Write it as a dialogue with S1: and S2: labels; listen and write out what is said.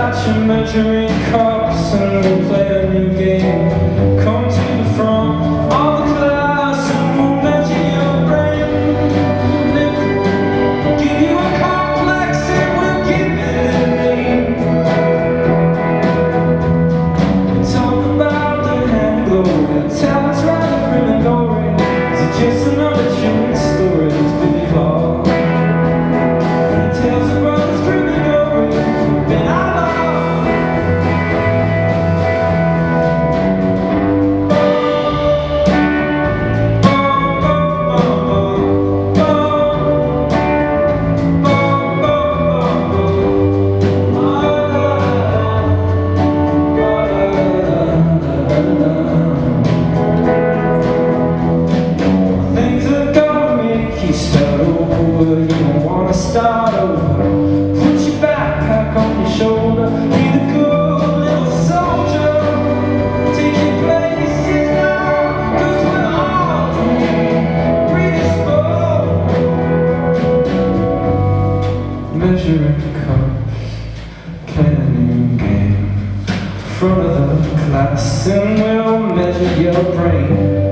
S1: got your measuring cups and we'll play a new game. Come to the front of the class and we'll measure your brain. Give you a complex and we'll give it a name. Talk about the hand glory, tell it's right grim and gory. Is it just another June story that's been evolved? Tales of brothers grim and gory, been outlawed. You don't wanna start over. Put your backpack on your shoulder. Be the good little soldier. Take your places now, 'cause we're all predisposed. Measuring cups, playing a new game. Front of the class and we'll measure your brain.